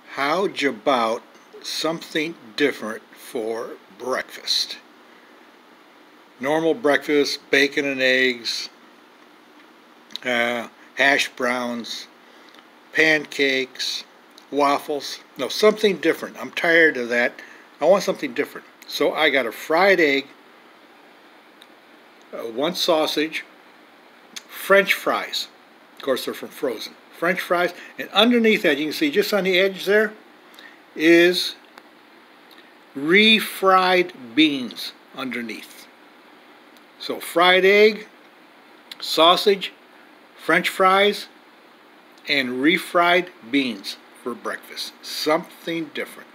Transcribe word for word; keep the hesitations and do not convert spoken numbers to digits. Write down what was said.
How'd you about something different for breakfast? Normal breakfast, bacon and eggs, uh, hash browns, pancakes, waffles. No, something different. I'm tired of that. I want something different. So I got a fried egg, uh, one sausage, French fries. Of course, they're from Frozen. French fries, and underneath that, you can see just on the edge there, is refried beans underneath. So fried egg, sausage, French fries, and refried beans for breakfast. Something different.